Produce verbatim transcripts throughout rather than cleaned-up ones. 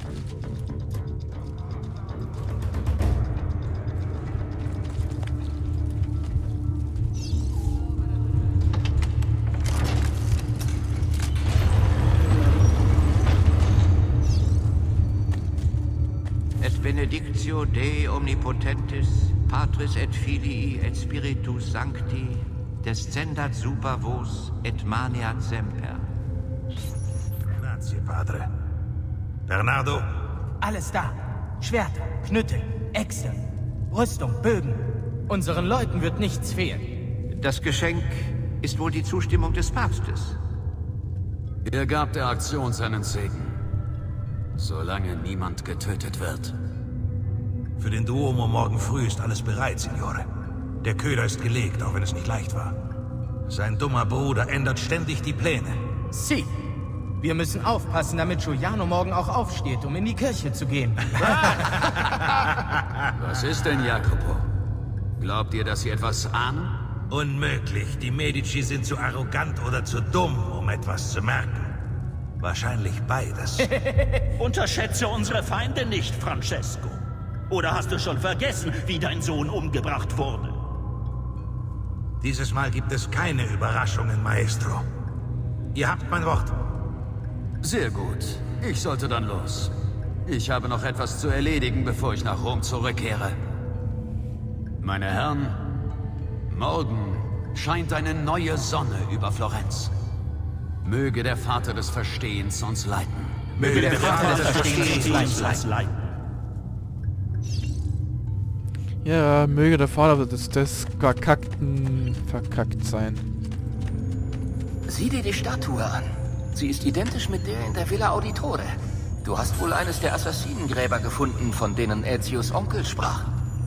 Benedictio Dei Omnipotentis, Patris et Filii et Spiritus Sancti, descendat super vos et maneat semper. Grazie, Padre. Bernardo? Alles da. Schwerter, Knüttel, Äxte, Rüstung, Bögen. Unseren Leuten wird nichts fehlen. Das Geschenk ist wohl die Zustimmung des Papstes. Er gab der Aktion seinen Segen. Solange niemand getötet wird. Für den Duomo morgen früh ist alles bereit, Signore. Der Köder ist gelegt, auch wenn es nicht leicht war. Sein dummer Bruder ändert ständig die Pläne. Sie! Wir müssen aufpassen, damit Giuliano morgen auch aufsteht, um in die Kirche zu gehen. Was ist denn, Jacopo? Glaubt ihr, dass sie etwas ahnen? Unmöglich. Die Medici sind zu arrogant oder zu dumm, um etwas zu merken. Wahrscheinlich beides. Unterschätze unsere Feinde nicht, Francesco. Oder hast du schon vergessen, wie dein Sohn umgebracht wurde? Dieses Mal gibt es keine Überraschungen, Maestro. Ihr habt mein Wort. Sehr gut. Ich sollte dann los. Ich habe noch etwas zu erledigen, bevor ich nach Rom zurückkehre. Meine Herren, morgen scheint eine neue Sonne über Florenz. Möge der Vater des Verstehens uns leiten. Möge der Vater des Verstehens uns leiten. Ja, möge der Vater des, des Verkackten verkackt sein. Sieh dir die Statue an. Sie ist identisch mit der in der Villa Auditore. Du hast wohl eines der Assassinengräber gefunden, von denen Ezios Onkel sprach.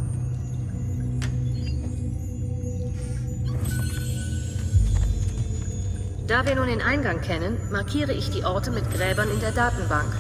Da wir nun den Eingang kennen, markiere ich die Orte mit Gräbern in der Datenbank.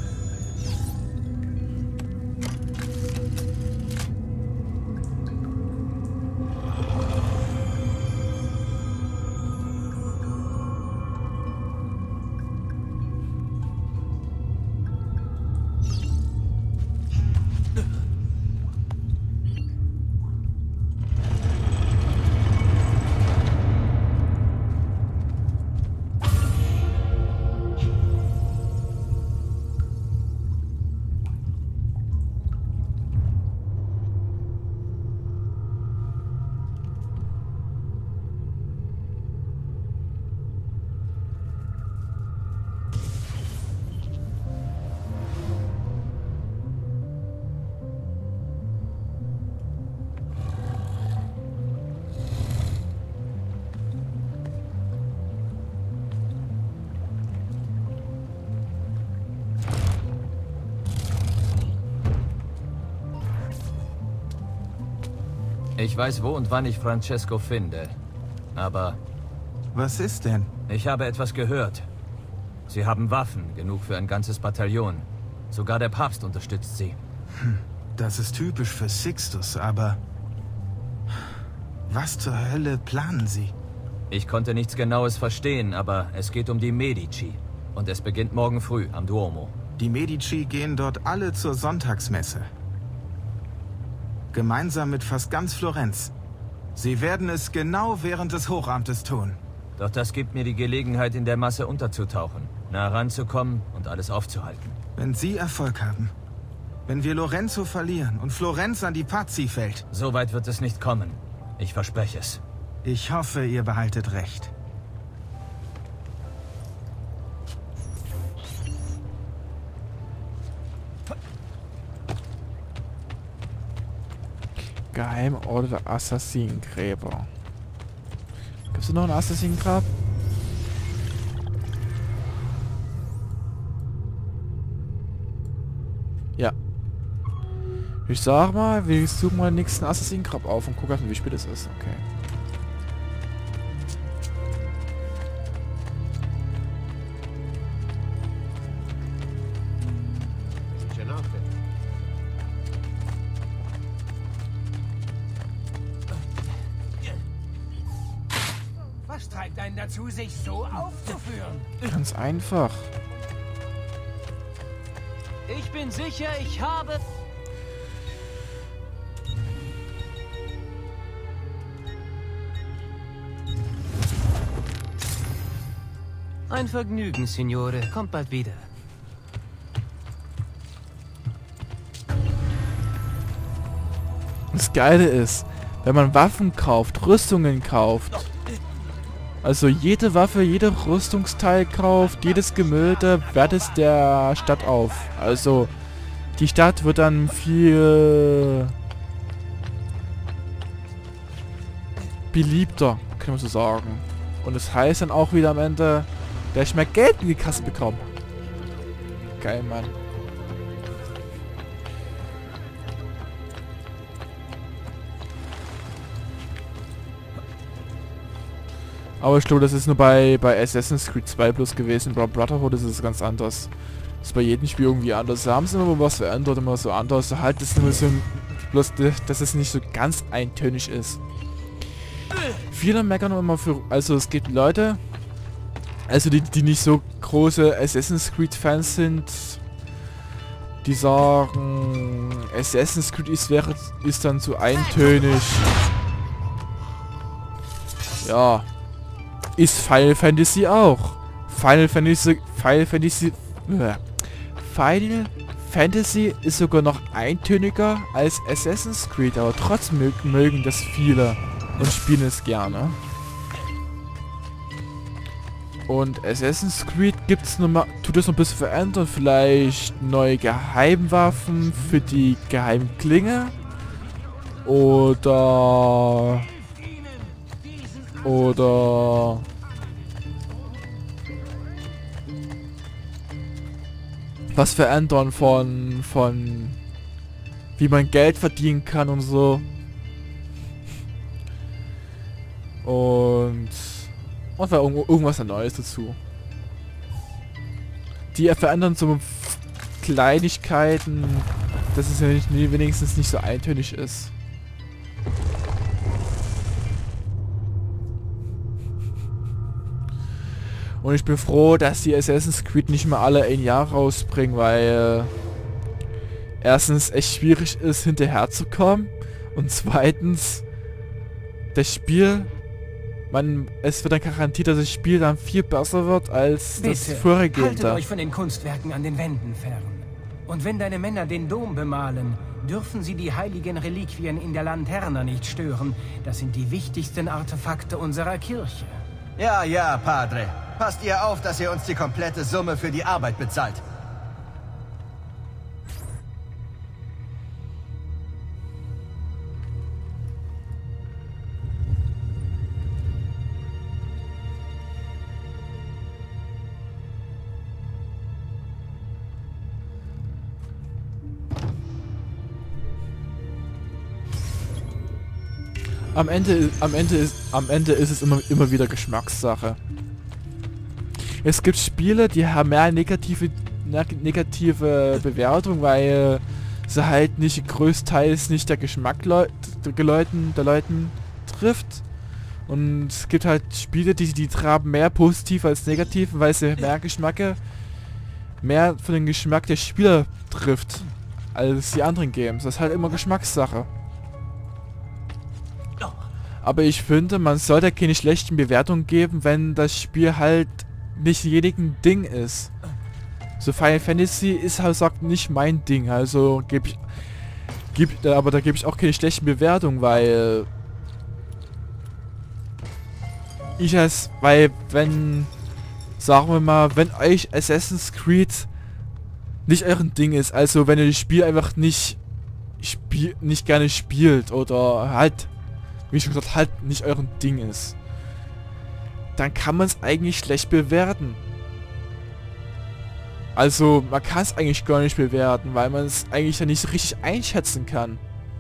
Ich weiß, wo und wann ich Francesco finde. Aber... Was ist denn? Ich habe etwas gehört. Sie haben Waffen, genug für ein ganzes Bataillon. Sogar der Papst unterstützt sie. Hm, das ist typisch für Sixtus, aber... Was zur Hölle planen Sie? Ich konnte nichts Genaues verstehen, aber es geht um die Medici. Und es beginnt morgen früh am Duomo. Die Medici gehen dort alle zur Sonntagsmesse. Gemeinsam mit fast ganz Florenz. Sie werden es genau während des Hochamtes tun. Doch das gibt mir die Gelegenheit, in der Masse unterzutauchen, nah ranzukommen und alles aufzuhalten. Wenn Sie Erfolg haben, wenn wir Lorenzo verlieren und Florenz an die Pazzi fällt... So weit wird es nicht kommen. Ich verspreche es. Ich hoffe, ihr behaltet recht. Geheimorte der Assassinengräber. Gibt es noch ein Assassinengrab? Ja. Ich sag mal, wir suchen mal den nächsten Assassinengrab auf und gucken, wie spät es ist. Okay. Was treibt einen dazu, sich so aufzuführen? Ganz einfach. Ich bin sicher, ich habe... Ein Vergnügen, Signore. Kommt bald wieder. Das Geile ist, wenn man Waffen kauft, Rüstungen kauft, also jede Waffe, jeder Rüstungsteil kauft, jedes Gemälde, wertet es der Stadt auf. Also die Stadt wird dann viel beliebter, kann man so sagen. Und das heißt dann auch wieder am Ende, dass ich mehr Geld in die Kasse bekomme. Geil, Mann. Aber ich glaube, das ist nur bei, bei Assassin's Creed zwei plus gewesen. Bei Brotherhood ist es ganz anders. Das ist bei jedem Spiel irgendwie anders. Da haben sie immer was verändert, immer so anders. Halt ist immer so, bloß, dass es nicht so ganz eintönig ist. Viele meckern immer für, also es gibt Leute, also die, die nicht so große Assassin's Creed Fans sind, die sagen, Assassin's Creed ist, wäre, ist dann zu eintönig. Ja. Ist Final Fantasy auch. Final Fantasy, Final Fantasy, äh, Final Fantasy ist sogar noch eintöniger als Assassin's Creed, aber trotzdem mögen, mögen das viele und spielen es gerne. Und Assassin's Creed gibt's noch mal, tut es noch ein bisschen verändern, vielleicht neue Geheimwaffen für die Geheimklinge oder oder was verändern von von wie man Geld verdienen kann und so. Und und war irgendwas Neues dazu. Die verändern so Kleinigkeiten, dass es ja nicht, wenigstens nicht so eintönig ist. Und ich bin froh, dass die Assassin's Creed nicht mal alle ein Jahr rausbringen, weil äh, erstens echt schwierig ist, hinterher zu kommen und zweitens das Spiel, man, es wird dann garantiert, dass das Spiel dann viel besser wird als Bitte, das vorhergehende. Haltet euch von den Kunstwerken an den Wänden fern. Und wenn deine Männer den Dom bemalen, dürfen sie die heiligen Reliquien in der Lanterna nicht stören. Das sind die wichtigsten Artefakte unserer Kirche. Ja, ja, Padre. Passt ihr auf, dass ihr uns die komplette Summe für die Arbeit bezahlt. Am Ende, am Ende ist, am Ende ist es immer, immer wieder Geschmackssache. Es gibt Spiele, die haben mehr negative, negative Bewertung, weil sie halt nicht größtenteils nicht der Geschmack Leu der, Leuten, der Leuten trifft. Und es gibt halt Spiele, die die traben mehr positiv als negativ, weil sie mehr Geschmacke, mehr von dem Geschmack der Spieler trifft als die anderen Games. Das ist halt immer Geschmackssache. Aber ich finde, man sollte keine schlechten Bewertungen geben, wenn das Spiel halt nicht jedem Ding ist. So Final Fantasy ist halt sagt nicht mein Ding, also gebe ich, geb, aber da gebe ich auch keine schlechten Bewertungen, weil ich es, weil wenn, sagen wir mal, wenn euch Assassin's Creed nicht euren Ding ist, also wenn ihr das Spiel einfach nicht spiel, nicht gerne spielt oder halt wie schon gesagt, halt nicht euren Ding ist, dann kann man es eigentlich schlecht bewerten. Also, man kann es eigentlich gar nicht bewerten, weil man es eigentlich ja nicht so richtig einschätzen kann.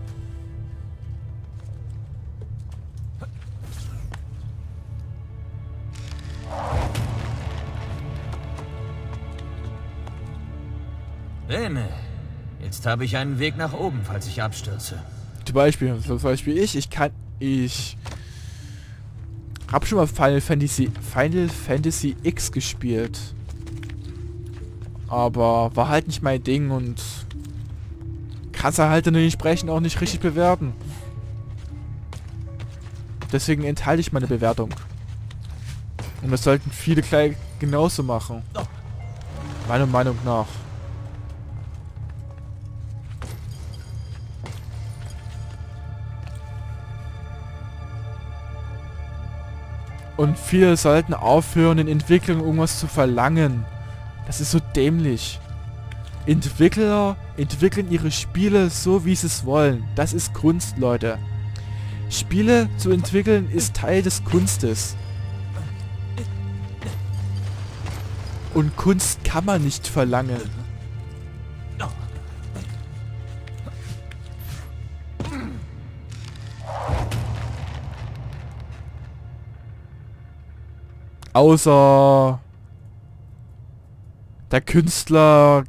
Bene, jetzt habe ich einen Weg nach oben, falls ich abstürze. Zum Beispiel, zum Beispiel ich, ich kann, ich habe schon mal Final Fantasy, Final Fantasy X gespielt. Aber war halt nicht mein Ding und kannst du halt dementsprechend auch nicht richtig bewerten. Deswegen enthalte ich meine Bewertung. Und das sollten viele gleich genauso machen. Meiner Meinung nach. Und viele sollten aufhören, in Entwicklung irgendwas zu verlangen. Das ist so dämlich. Entwickler entwickeln ihre Spiele so, wie sie es wollen. Das ist Kunst, Leute. Spiele zu entwickeln ist Teil des Kunstes. Und Kunst kann man nicht verlangen. Außer der Künstler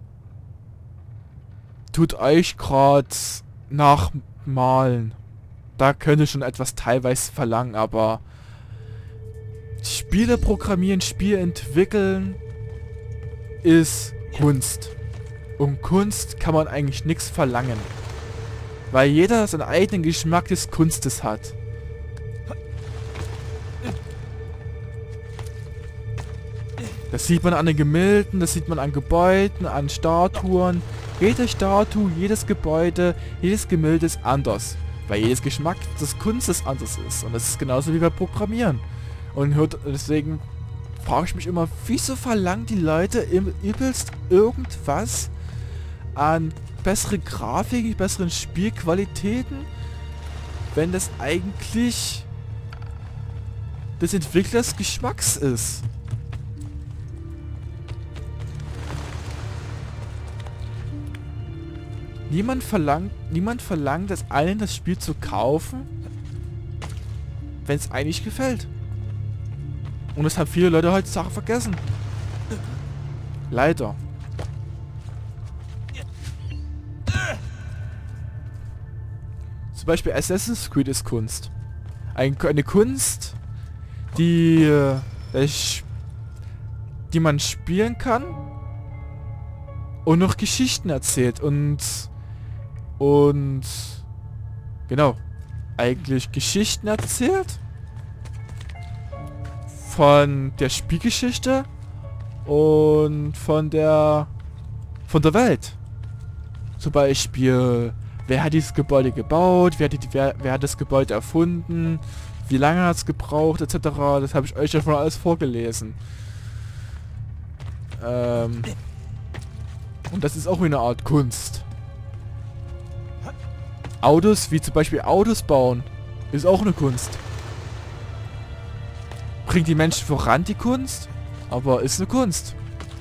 tut euch gerade nachmalen. Da könnte schon etwas teilweise verlangen, aber Spiele programmieren, Spiele entwickeln ist Kunst. Und Kunst kann man eigentlich nichts verlangen. Weil jeder seinen eigenen Geschmack des Kunstes hat. Das sieht man an den Gemälden, das sieht man an Gebäuden, an Statuen. Jede Statue, jedes Gebäude, jedes Gemälde ist anders. Weil jedes Geschmack des Kunstes anders ist. Und das ist genauso wie bei Programmieren. Und hört, deswegen frage ich mich immer, wieso verlangen die Leute im übelst irgendwas an bessere Grafik, besseren Spielqualitäten, wenn das eigentlich des Entwicklers Geschmacks ist. Niemand verlangt, niemand verlangt, das allen das Spiel zu kaufen, wenn es eigentlich gefällt. Und das haben viele Leute heutzutage vergessen. Leider. Zum Beispiel Assassin's Creed ist Kunst. Ein, eine Kunst, die, äh, die man spielen kann und noch Geschichten erzählt und und genau, eigentlich Geschichten erzählt von der Spielgeschichte und von der von der Welt. Zum Beispiel, wer hat dieses Gebäude gebaut, wer hat, die, wer, wer hat das Gebäude erfunden, wie lange hat es gebraucht, et cetera. Das habe ich euch ja schon alles vorgelesen. Ähm, und das ist auch eine Art Kunst. Autos, wie zum Beispiel Autos bauen, ist auch eine Kunst. Bringt die Menschen voran, die Kunst, aber ist eine Kunst.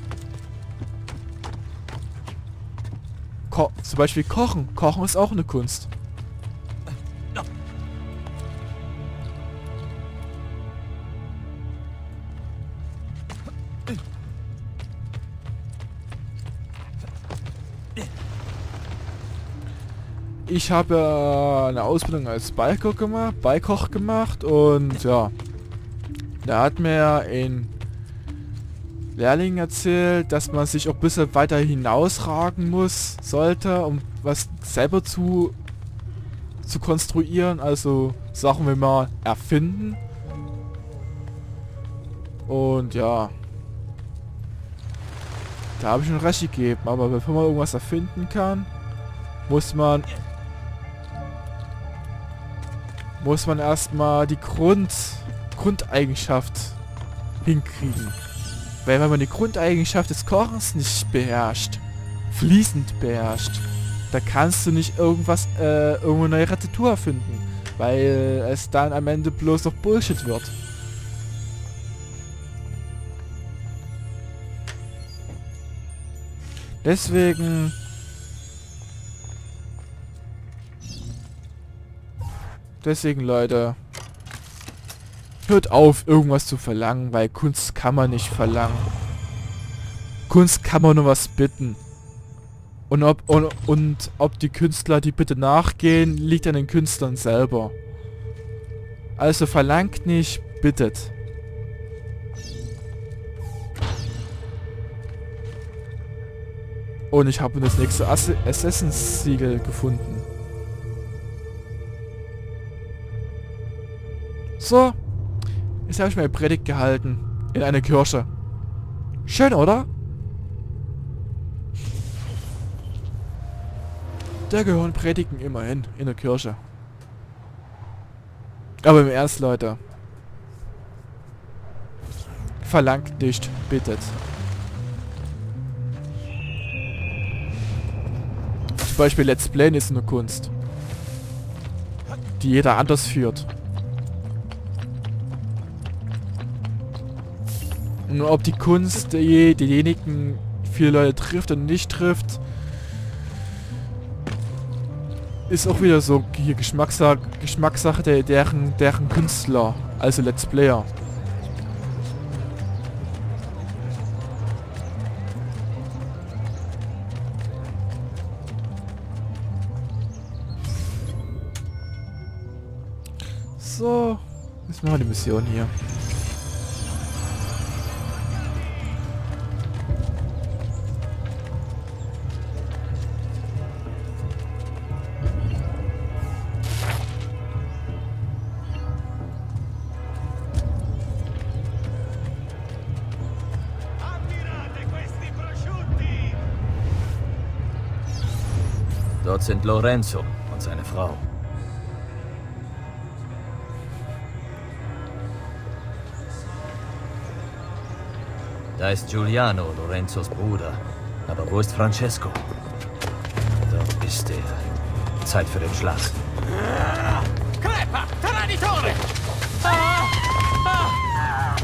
Ko- zum Beispiel Kochen. Kochen ist auch eine Kunst. Ich habe äh, eine Ausbildung als Beikoch gemacht, Beikoch gemacht und ja, da hat mir ein Lehrling erzählt, dass man sich auch ein bisschen weiter hinausragen muss, sollte, um was selber zu zu konstruieren, also Sachen wie mal erfinden. Und ja, da habe ich schon recht gegeben, aber bevor man irgendwas erfinden kann, muss man muss man erstmal die Grund Grundeigenschaft hinkriegen. Weil wenn man die Grundeigenschaft des Kochens nicht beherrscht, fließend beherrscht, da kannst du nicht irgendwas, äh, irgendwo neue Rezeptur erfinden. Weil es dann am Ende bloß noch Bullshit wird. Deswegen Deswegen, Leute, hört auf, irgendwas zu verlangen, weil Kunst kann man nicht verlangen. Kunst kann man nur was bitten. Und ob, und, und ob die Künstler die Bitte nachgehen, liegt an den Künstlern selber. Also verlangt nicht, bittet. Und ich habe das nächste Ass Assassin's-Siegel gefunden. So. Jetzt habe ich meine Predigt gehalten. In einer Kirche. Schön, oder? Da gehören Predigen immerhin in der Kirche. Aber im Ernst, Leute. Verlangt nicht, bittet. Zum Beispiel Let's Playen ist eine Kunst, die jeder anders führt. Und ob die Kunst die, diejenigen viele Leute trifft und nicht trifft, ist auch wieder so hier Geschmackssache, Geschmackssache der, deren, deren Künstler, also Let's Player. So, jetzt machen wir die Mission hier. Dort sind Lorenzo und seine Frau. Da ist Giuliano, Lorenzos Bruder. Aber wo ist Francesco? Dort ist er. Zeit für den Schlag. Crepa! Traditore! Ah! Ah!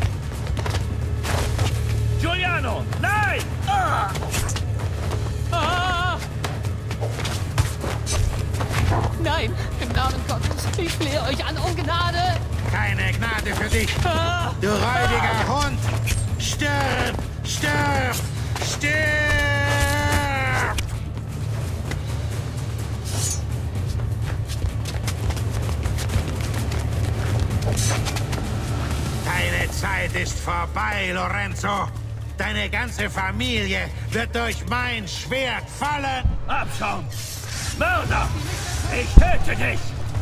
Giuliano! Nein! Ah! Ah! Nein, im Namen Gottes, ich flehe euch an um Gnade. Keine Gnade für dich, Ah! du räudiger Hund! Stirb! Stirb! Stirb! Deine Zeit ist vorbei, Lorenzo. Deine ganze Familie wird durch mein Schwert fallen. Abschaum! Mörder! Ich töte dich!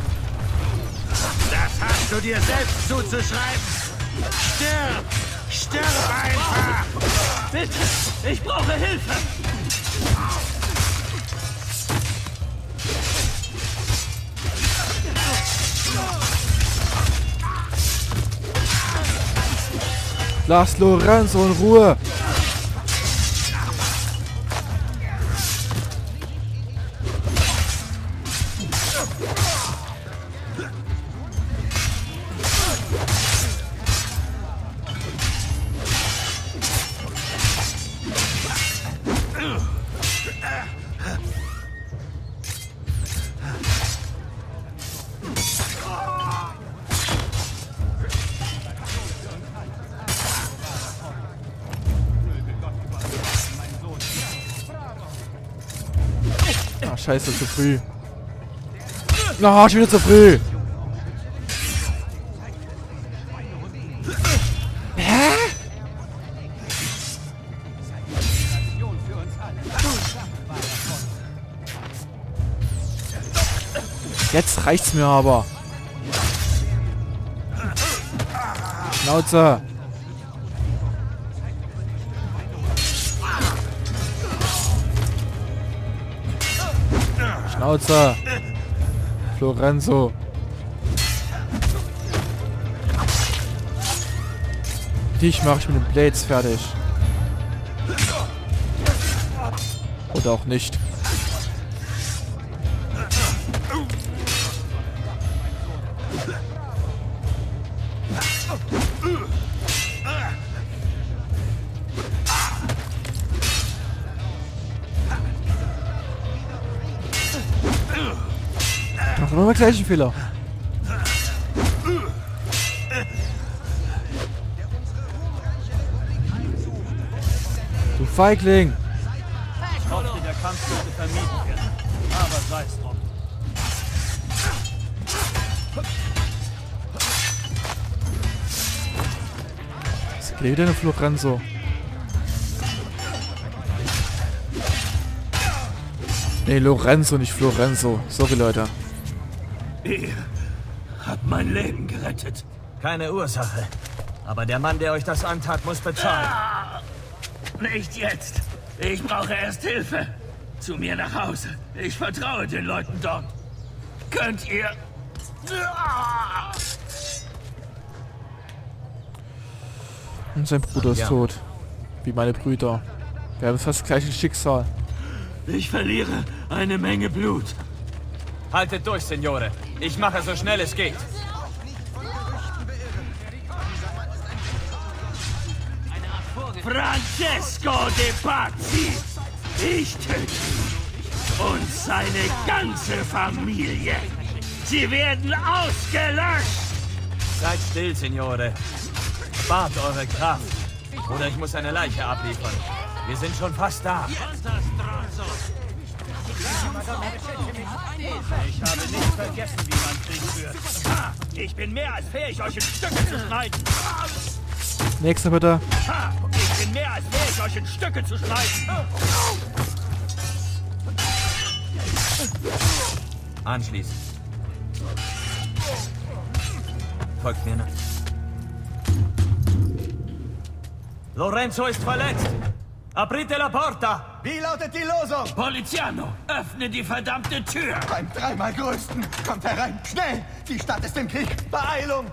Das hast du dir selbst zuzuschreiben. Stirb! Stirb einfach! Bitte! Ich brauche Hilfe! Lass Lorenzo in Ruhe! Ah, scheiße, zu früh. Na, oh, schon wieder zu früh. Hä? Jetzt reicht's mir aber. Schnauze. Schnauze. Lorenzo. Dich mache ich mit den Blades fertig. Oder auch nicht. Ach, nochmal gleichen Fehler. Du Feigling! Ich hoffte, der Kampf würde vermieden werden. Aber sei es drum. Was geht denn auf Lorenzo? Nee, Lorenzo, nicht Florenzo. Sorry, Leute. Ihr habt mein Leben gerettet. Keine Ursache. Aber der Mann, der euch das antat, muss bezahlen. Ah, nicht jetzt. Ich brauche erst Hilfe. Zu mir nach Hause. Ich vertraue den Leuten dort. Könnt ihr... Ah. Und sein Bruder ist ja. tot. Wie meine Brüder. Wir haben fast das gleiche Schicksal. Ich verliere eine Menge Blut. Haltet durch, Signore. Ich mache so schnell es geht. Francesco de Pazzi. Ich töte ihn. Und seine ganze Familie. Sie werden ausgelöscht. Seid still, Signore. Spart eure Kraft. Oder ich muss eine Leiche abliefern. Wir sind schon fast da. Ich habe nicht vergessen, wie man Krieg führt. Ha, ich bin mehr als fähig, euch in Stücke zu schneiden. Nächster bitte. Ha, ich bin mehr als fähig, euch in Stücke zu schneiden. Anschließen. Folgt mir nach. Lorenzo ist verletzt. Aprite la porta! Wie lautet die Losung? Poliziano, öffne die verdammte Tür! Beim dreimal größten! Kommt herein! Schnell! Die Stadt ist im Krieg! Beeilung!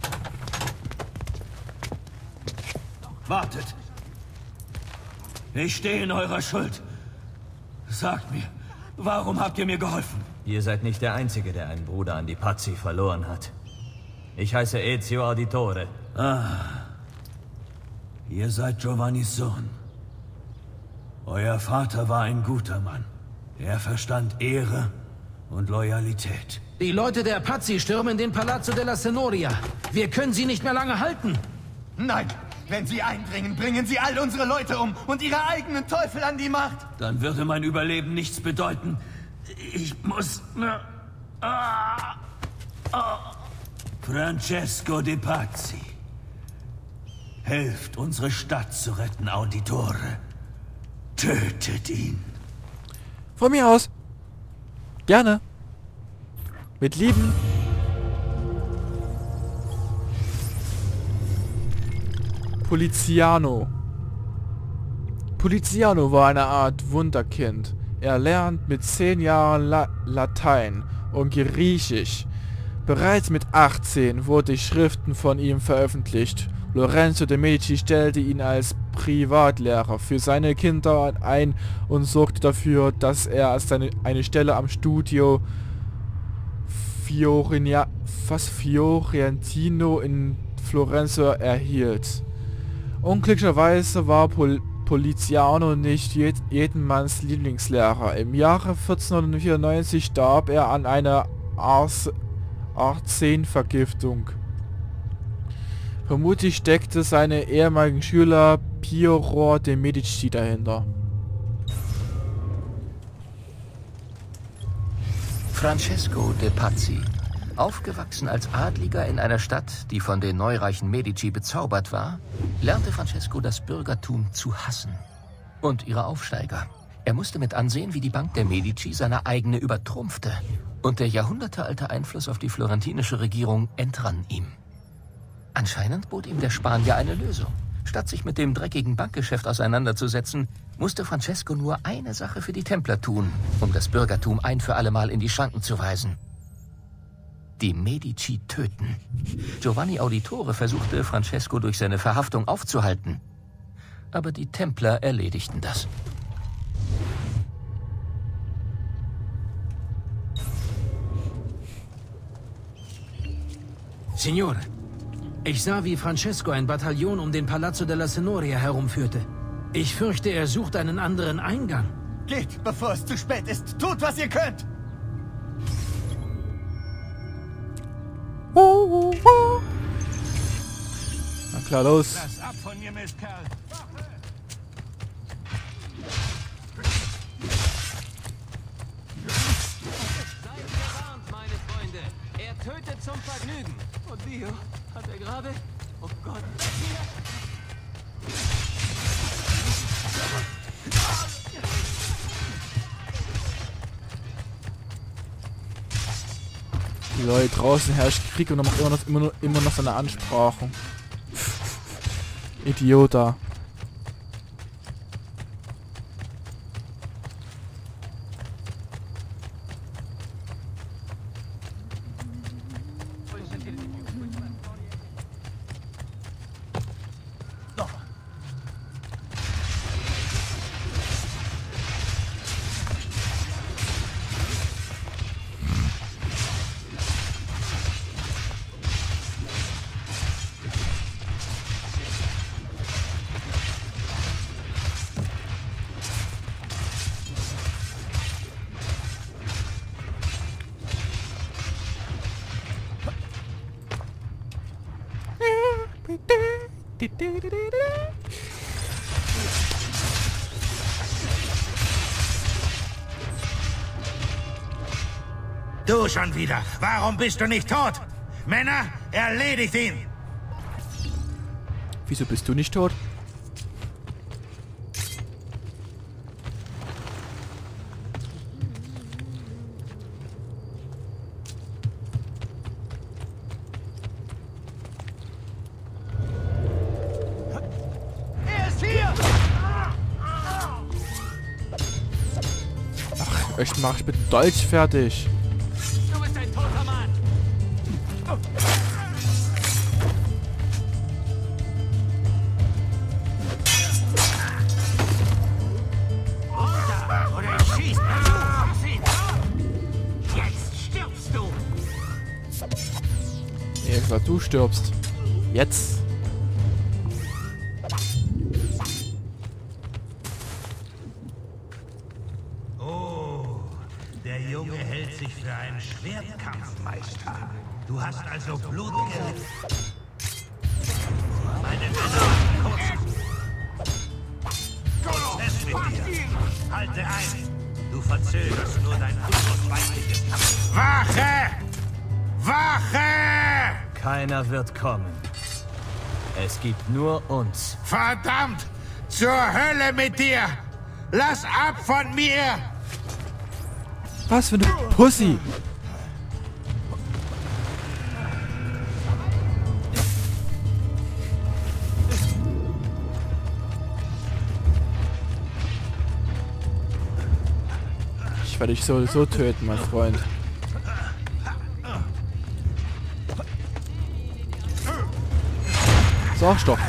Wartet! Ich stehe in eurer Schuld. Sagt mir, warum habt ihr mir geholfen? Ihr seid nicht der Einzige, der einen Bruder an die Pazzi verloren hat. Ich heiße Ezio Auditore. Ah. Ihr seid Giovannis Sohn. Euer Vater war ein guter Mann. Er verstand Ehre und Loyalität. Die Leute der Pazzi stürmen den Palazzo della Signoria. Wir können sie nicht mehr lange halten. Nein, wenn sie eindringen, bringen sie all unsere Leute um und ihre eigenen Teufel an die Macht. Dann würde mein Überleben nichts bedeuten. Ich muss... Ah, ah. Francesco de Pazzi. Helft, unsere Stadt zu retten, Auditore. Tötet ihn. Von mir aus. Gerne. Mit Lieben. Poliziano. Poliziano war eine Art Wunderkind. Er lernt mit zehn Jahren La Latein und Griechisch. Bereits mit achtzehn wurden Schriften von ihm veröffentlicht. Lorenzo de Medici stellte ihn als Privatlehrer für seine Kinder ein und sorgte dafür, dass er seine, eine Stelle am Studio Fiorina, fast Fiorentino in Florenz erhielt. Unglücklicherweise war Pol Poliziano nicht jed jedermanns Lieblingslehrer. Im Jahre vierzehnhundertvierundneunzig starb er an einer Arsen-Vergiftung. Vermutlich steckte seine ehemaligen Schüler Piero de Medici dahinter. Francesco de Pazzi. Aufgewachsen als Adliger in einer Stadt, die von den neureichen Medici bezaubert war, lernte Francesco das Bürgertum zu hassen. Und ihre Aufsteiger. Er musste mit ansehen, wie die Bank der Medici seine eigene übertrumpfte. Und der jahrhundertealte Einfluss auf die florentinische Regierung entrann ihm. Anscheinend bot ihm der Spanier eine Lösung. Statt sich mit dem dreckigen Bankgeschäft auseinanderzusetzen, musste Francesco nur eine Sache für die Templer tun, um das Bürgertum ein für alle Mal in die Schranken zu weisen. Die Medici töten. Giovanni Auditore versuchte, Francesco durch seine Verhaftung aufzuhalten. Aber die Templer erledigten das. Signore, ich sah, wie Francesco ein Bataillon um den Palazzo della Signoria herumführte. Ich fürchte, er sucht einen anderen Eingang. Geht, bevor es zu spät ist. Tut, was ihr könnt. Uh, uh, uh. Na klar, los. Lass ab von mir, Mistkerl. Seid gewarnt, meine Freunde. Er tötet zum Vergnügen. Und Dio, hat er gerade... Oh Gott. Die Leute draußen herrscht Krieg und er macht immer noch, immer noch, immer noch seine Ansprachen. Idiota. Du schon wieder. Warum bist du nicht tot? Männer, erledigt ihn! Wieso bist du nicht tot? Er ist hier! Ach, echt, mach ich mit dem Dolch fertig. Du bist ein toter Mann! Runter, oder ich schieß! Fass ihn! Jetzt stirbst du! Nee, ich sag, du stirbst. Jetzt. Oh, der Junge hält sich für einen Schwertkampfmeister. Du hast also Blut gelitten. Meine Männer haben kurz Prozess mit dir. Halte ein. Du verzögerst nur dein unausweichliches Kampf. Wache! Wache! Keiner wird kommen. Es gibt nur uns. Verdammt! Zur Hölle mit dir! Lass ab von mir! Was für eine Pussy! Ich werde dich sowieso töten, mein Freund. Sag's doch.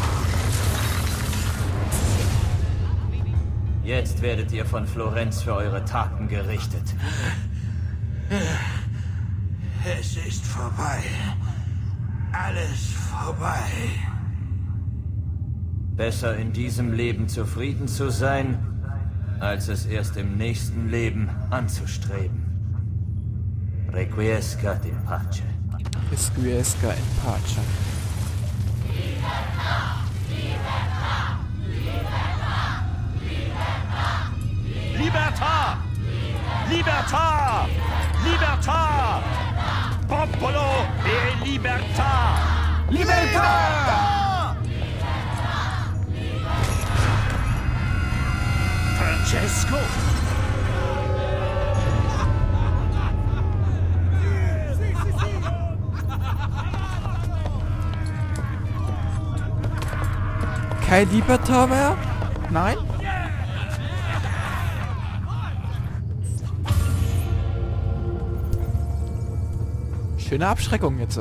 Jetzt werdet ihr von Florenz für eure Taten gerichtet. Es ist vorbei. Alles vorbei. Besser in diesem Leben zufrieden zu sein, als es erst im nächsten Leben anzustreben. Requiescat in pace. Requiescat in pace. Libertà! Libertà! Libertà! Popolo e libertà! Libertà! Francesco! Kein Libertà mehr? Nein? Schöne Abschreckung jetzt.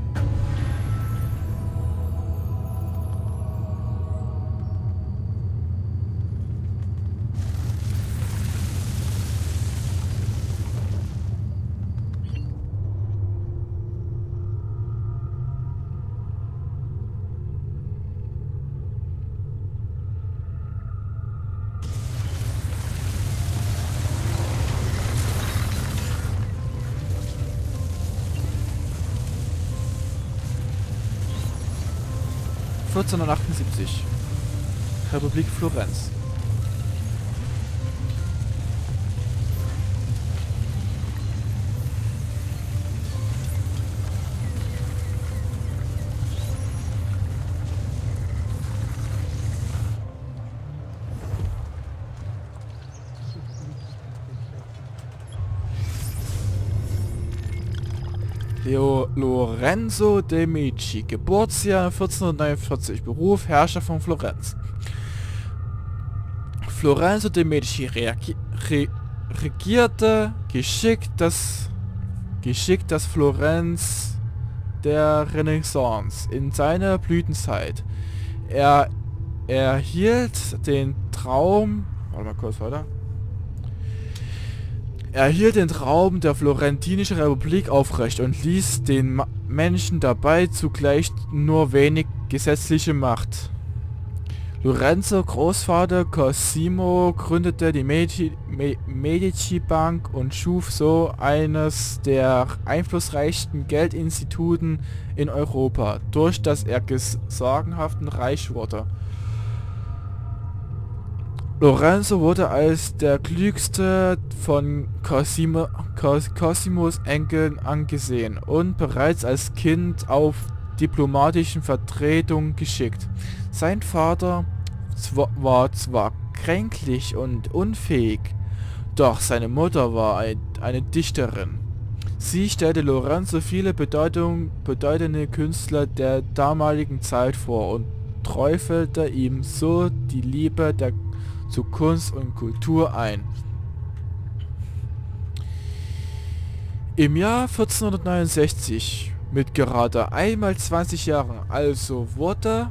vierzehnhundertachtundsiebzig. Republik Florenz. Leo Lorenzo de' Medici, Geburtsjahr vierzehnhundertneunundvierzig, Beruf Herrscher von Florenz. Lorenzo de' Medici reagi re regierte geschickt das, geschickt das Florenz der Renaissance in seiner Blütenzeit. Er erhielt den Traum... Warte mal kurz weiter. Er hielt den Traum der Florentinischen Republik aufrecht und ließ den Ma Menschen dabei zugleich nur wenig gesetzliche Macht. Lorenzo Großvater Cosimo gründete die Medici, Me Medici Bank und schuf so eines der einflussreichsten Geldinstituten in Europa, durch das er sagenhaften reich wurde. Lorenzo wurde als der klügste von Cosimo, Cos, Cosimos Enkeln angesehen und bereits als Kind auf diplomatischen Vertretungen geschickt. Sein Vater zwar, war zwar kränklich und unfähig, doch seine Mutter war ein, eine Dichterin. Sie stellte Lorenzo viele Bedeutung, bedeutende Künstler der damaligen Zeit vor und träufelte ihm so die Liebe der zu Kunst und Kultur ein. Im Jahr vierzehnhundertneunundsechzig, mit gerade einmal zwanzig Jahren, also wurde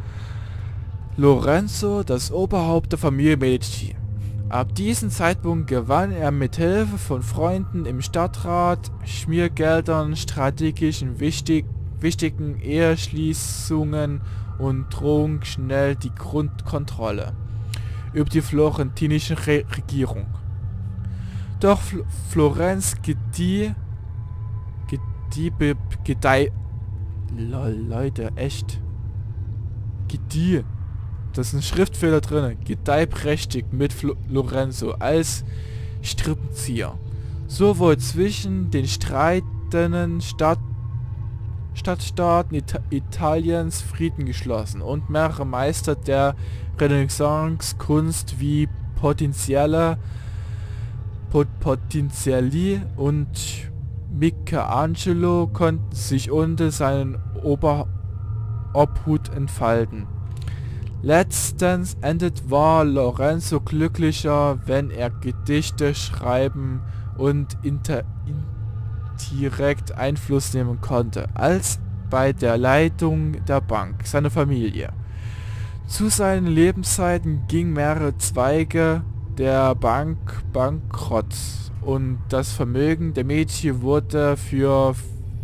Lorenzo das Oberhaupt der Familie Medici. Ab diesem Zeitpunkt gewann er mit Hilfe von Freunden im Stadtrat, Schmiergeldern, strategischen wichtig, wichtigen Eheschließungen und Drohungen schnell die Grundkontrolle über die florentinische Re Regierung. Doch Fl Florenz gedieh, gedieh, gedieh, lol, Leute, echt, gedieh, da ist ein Schriftfehler drin, gedieh prächtig mit Fl Lorenzo als Strippenzieher. So wurde zwischen den streitenden Stadt Stadtstaaten It Italiens Frieden geschlossen und mehrere Meister der Renaissance-Kunst wie Potenziale, Pot Potenziali und Michelangelo konnten sich unter seinen Oberobhut entfalten. Letztens endet war Lorenzo glücklicher, wenn er Gedichte schreiben und inter direkt Einfluss nehmen konnte, als bei der Leitung der Bank, seiner Familie. Zu seinen Lebenszeiten gingen mehrere Zweige der Bank bankrott und das Vermögen der Medici wurde für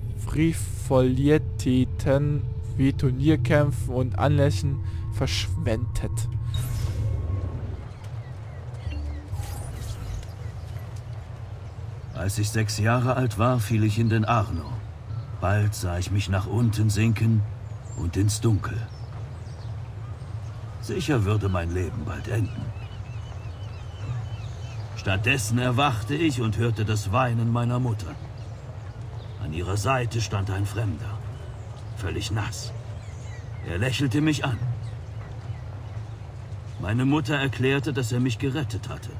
Frivolitäten wie Turnierkämpfen und Anlässen verschwendet. Als ich sechs Jahre alt war, fiel ich in den Arno. Bald sah ich mich nach unten sinken und ins Dunkel. Sicher würde mein Leben bald enden. Stattdessen erwachte ich und hörte das Weinen meiner Mutter. An ihrer Seite stand ein Fremder, völlig nass. Er lächelte mich an. Meine Mutter erklärte, dass er mich gerettet hatte.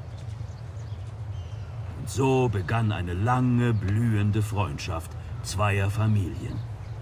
Und so begann eine lange, blühende Freundschaft zweier Familien.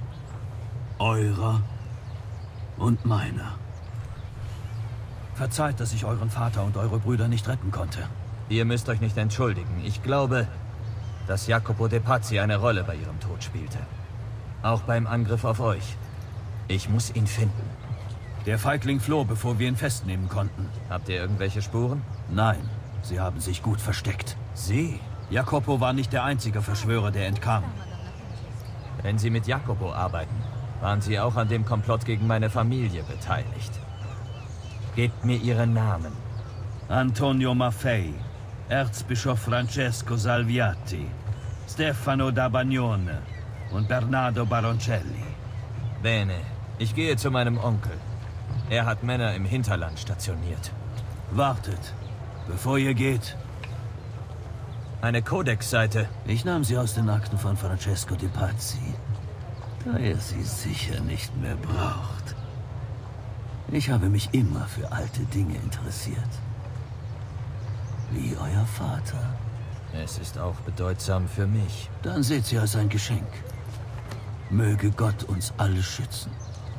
Eurer und meiner. Verzeiht, dass ich euren Vater und eure Brüder nicht retten konnte. Ihr müsst euch nicht entschuldigen. Ich glaube, dass Jacopo de' Pazzi eine Rolle bei ihrem Tod spielte. Auch beim Angriff auf euch. Ich muss ihn finden. Der Feigling floh, bevor wir ihn festnehmen konnten. Habt ihr irgendwelche Spuren? Nein, sie haben sich gut versteckt. Sie? Jacopo war nicht der einzige Verschwörer, der entkam. Wenn Sie mit Jacopo arbeiten, waren Sie auch an dem Komplott gegen meine Familie beteiligt. Gebt mir Ihren Namen. Antonio Maffei, Erzbischof Francesco Salviati, Stefano da Bagnone und Bernardo Baroncelli. Bene, ich gehe zu meinem Onkel. Er hat Männer im Hinterland stationiert. Wartet, bevor ihr geht. Eine Codex-Seite. Ich nahm sie aus den Akten von Francesco de' Pazzi, da er sie sicher nicht mehr braucht. Ich habe mich immer für alte Dinge interessiert. Wie euer Vater. Es ist auch bedeutsam für mich. Dann seht sie als ein Geschenk. Möge Gott uns alle schützen.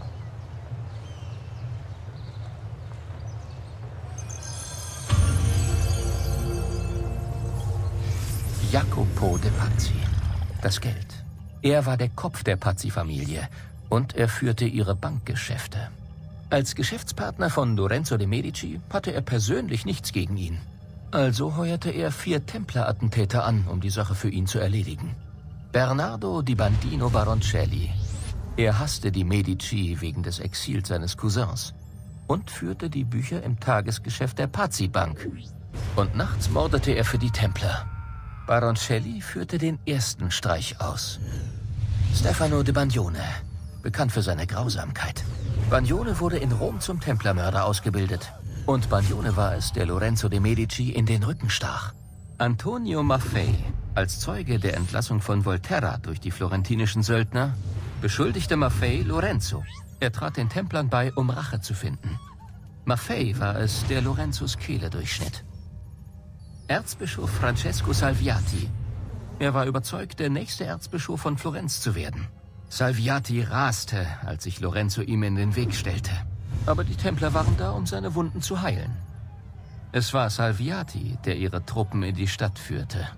Jacopo de Pazzi. Das Geld. Er war der Kopf der Pazzi-Familie und er führte ihre Bankgeschäfte. Als Geschäftspartner von Lorenzo de Medici hatte er persönlich nichts gegen ihn. Also heuerte er vier Templer-Attentäter an, um die Sache für ihn zu erledigen. Bernardo di Bandino Baroncelli. Er hasste die Medici wegen des Exils seines Cousins und führte die Bücher im Tagesgeschäft der Pazzi-Bank. Und nachts mordete er für die Templer. Baroncelli führte den ersten Streich aus. Stefano de Bagnone, bekannt für seine Grausamkeit. Bagnone wurde in Rom zum Templermörder ausgebildet. Und Bagnone war es, der Lorenzo de Medici in den Rücken stach. Antonio Maffei, als Zeuge der Entlassung von Volterra durch die florentinischen Söldner, beschuldigte Maffei Lorenzo. Er trat den Templern bei, um Rache zu finden. Maffei war es, der Lorenzos Kehle durchschnitt. Erzbischof Francesco Salviati. Er war überzeugt, der nächste Erzbischof von Florenz zu werden. Salviati raste, als sich Lorenzo ihm in den Weg stellte. Aber die Templer waren da, um seine Wunden zu heilen. Es war Salviati, der ihre Truppen in die Stadt führte.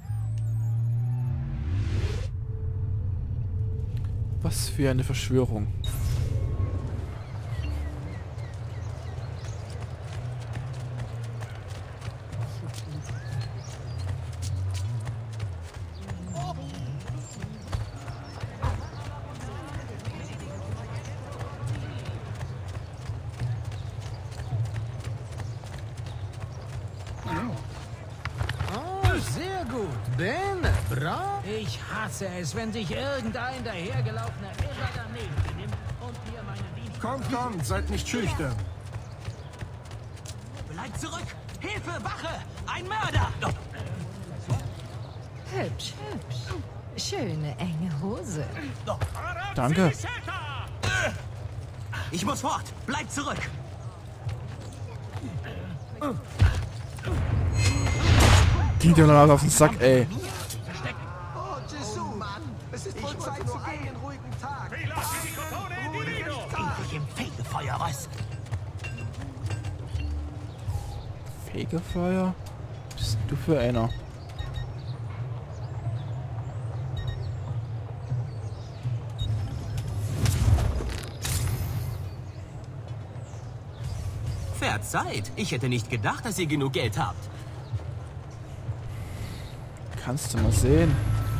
Was für eine Verschwörung. Ich hasse es, wenn sich irgendein dahergelaufener Irrer daneben benimmt und mir meine Dienste... Kommt, kommt, seid nicht schüchtern. Bleibt zurück! Hilfe, Wache! Ein Mörder! Hübsch, hübsch. Schöne, enge Hose. Danke. Ich muss fort! Bleibt zurück! Die dir noch auf den Sack, ey. Es ist wohl Zeit zu gehen. Einen ruhigen Tag. Endlich im Fegefeuer, was? Fegefeuer? Was bist du für einer? Verzeiht, ich hätte nicht gedacht, dass ihr genug Geld habt. Kannst du mal sehen.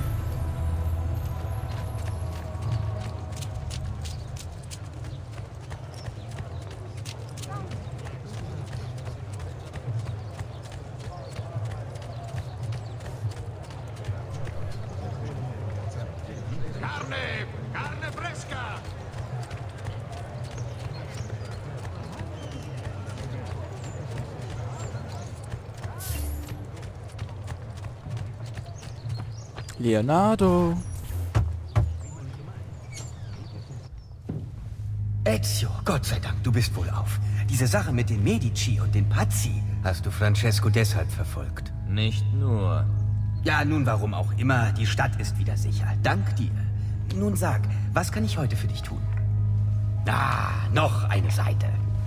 Leonardo. Ezio, Gott sei Dank, du bist wohl auf. Diese Sache mit den Medici und den Pazzi hast du Francesco deshalb verfolgt. Nicht nur. Ja, nun warum auch immer, die Stadt ist wieder sicher. Dank dir. Nun sag, was kann ich heute für dich tun? Ah, noch eine Seite.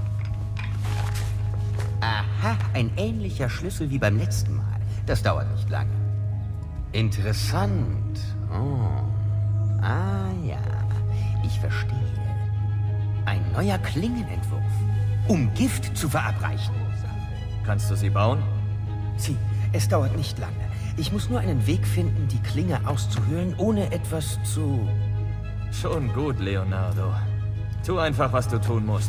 Aha, ein ähnlicher Schlüssel wie beim letzten Mal. Das dauert nicht lange. Interessant. Oh. Ah ja, ich verstehe. Ein neuer Klingenentwurf, um Gift zu verabreichen. Kannst du sie bauen? Sieh, es dauert nicht lange. Ich muss nur einen Weg finden, die Klinge auszuhöhlen, ohne etwas zu... Schon gut, Leonardo. Tu einfach, was du tun musst.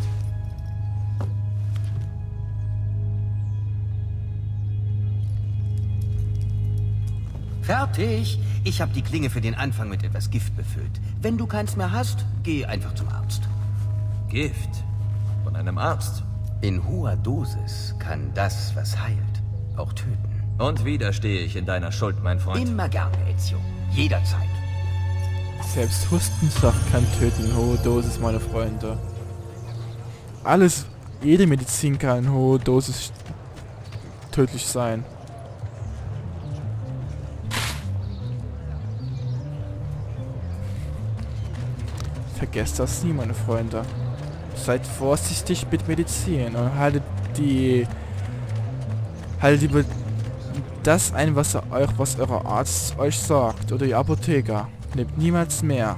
Fertig! Ich habe die Klinge für den Anfang mit etwas Gift befüllt. Wenn du keins mehr hast, geh einfach zum Arzt. Gift? Von einem Arzt? In hoher Dosis kann das, was heilt, auch töten. Und wieder stehe ich in deiner Schuld, mein Freund. Immer gerne, Ezio. Jederzeit. Selbst Hustensaft kann töten in hoher Dosis, meine Freunde. Alles, jede Medizin kann in hoher Dosis tödlich sein. Vergesst das nie, meine Freunde. Seid vorsichtig mit Medizin und haltet die... Haltet lieber das ein, was er euch, was euer Arzt euch sagt. Oder die Apotheker. Nehmt niemals mehr.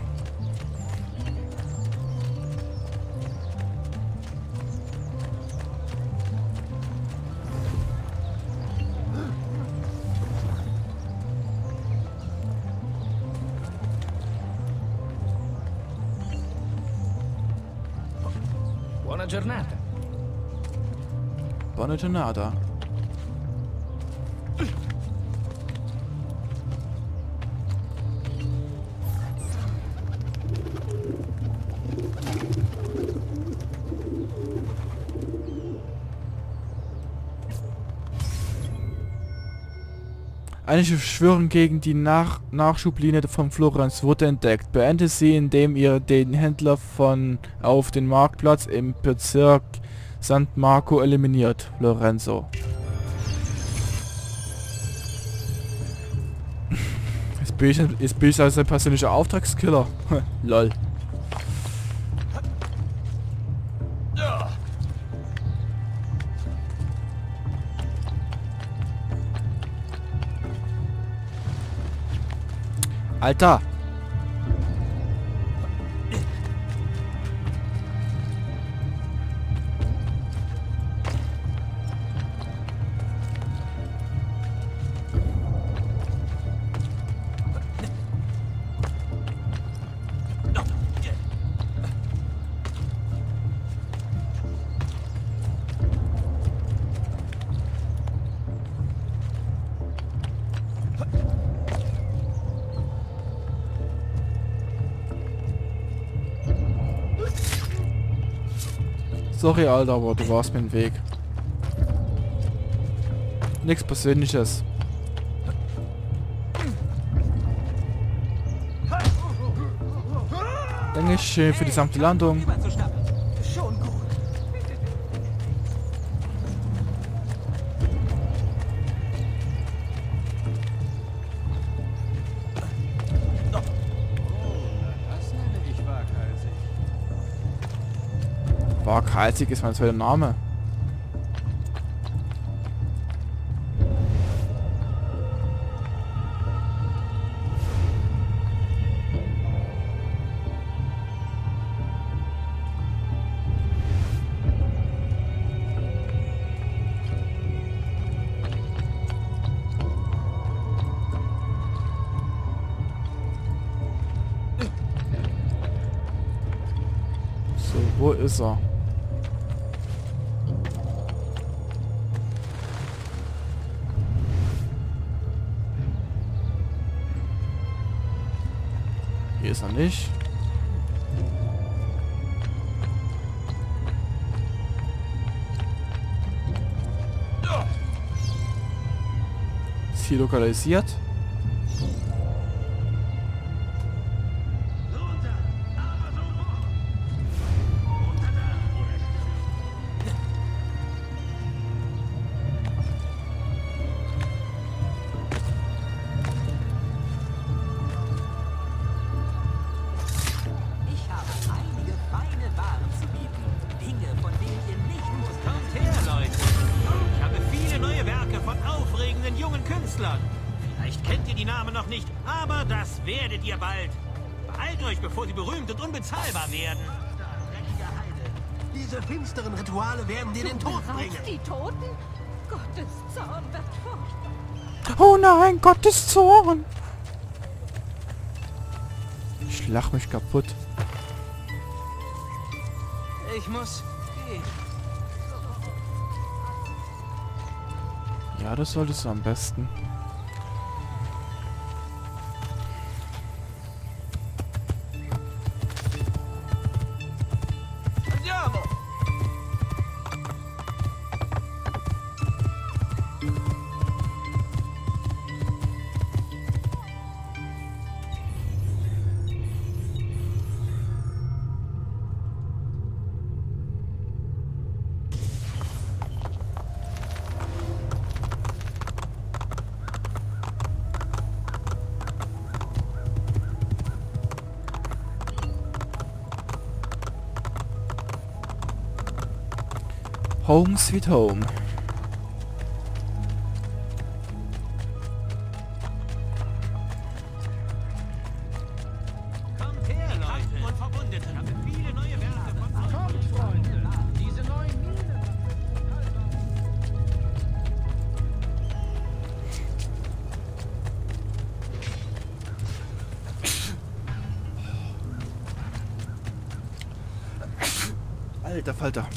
Buona giornata. Buona giornata. Eine Verschwörung gegen die Nach Nachschublinie von Florenz wurde entdeckt. Beende sie, indem ihr den Händler von auf den Marktplatz im Bezirk San Marco eliminiert. Lorenzo. Jetzt bin ich, jetzt bin ich als ein persönlicher Auftragskiller. Lol. Alter! Sorry, Alter, aber du warst mir im Weg. Nichts Persönliches. Dankeschön für die sanfte Landung. Waghalsig ist mein zweiter Name. So, wo ist er? Hier ist er nicht. Ist hier lokalisiert. Vielleicht kennt ihr die Namen noch nicht, aber das werdet ihr bald. Beeilt euch, bevor sie berühmt und unbezahlbar werden. Diese finsteren Rituale werden dir den Tod bringen. Die Toten? Gottes Zorn wird furchtbar. Oh nein, Gottes Zorn! Ich lach mich kaputt. Ich muss gehen. Ja, das solltest du am besten. Home Sweet Home. Kommt her, Leute. Und Verbündete. Ich habe viele neue Werte. Kommt, Freunde. Diese neuen Minen. Alter Falter.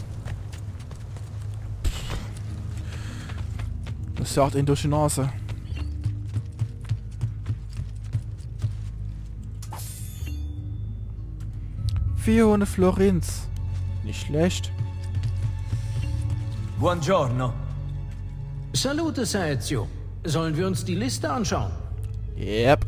Das jagt ihn durch die Nase. vierhundert Florins. Nicht schlecht. Buongiorno. Salute, Sir Ezio. Sollen wir uns die Liste anschauen? Yep.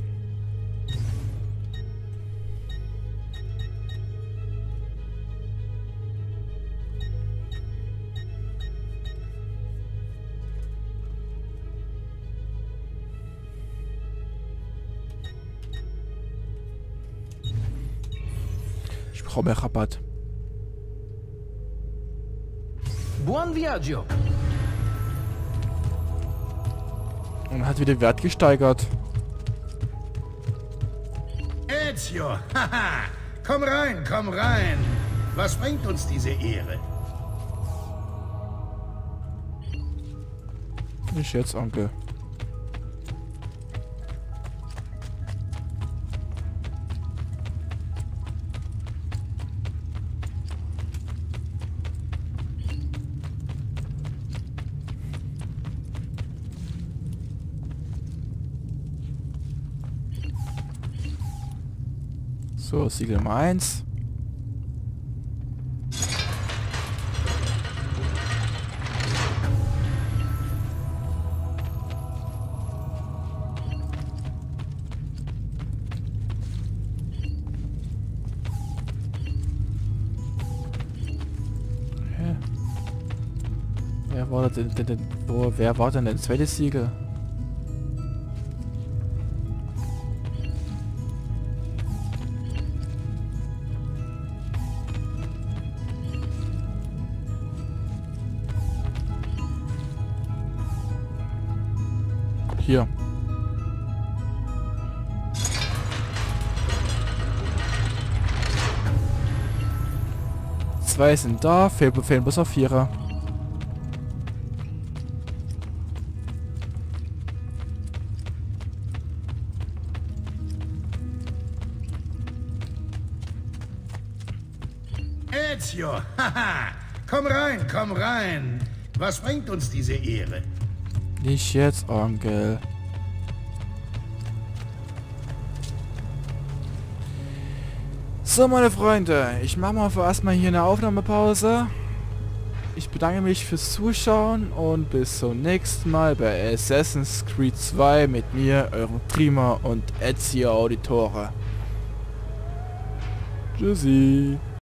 Ich brauche mehr Rabatt. Buon viaggio. Und hat wieder Wert gesteigert. Ezio, haha, komm rein, komm rein. Was bringt uns diese Ehre? Nicht jetzt, Onkel. So, Siegel Nummer eins. Hä? Wer war denn, denn, denn, wo, wer war denn das zweite Siegel? Hier. Zwei sind da, fehlen, fehlen bloß auf Vierer. Ezio, haha, komm rein, komm rein. Was bringt uns diese Ehre? Nicht jetzt, Onkel. So, meine Freunde, ich mache mal vorerst mal hier eine Aufnahmepause. Ich bedanke mich fürs Zuschauen und bis zum nächsten Mal bei Assassin's Creed zwei mit mir, eurem Trima und Ezio Auditore. Tschüssi.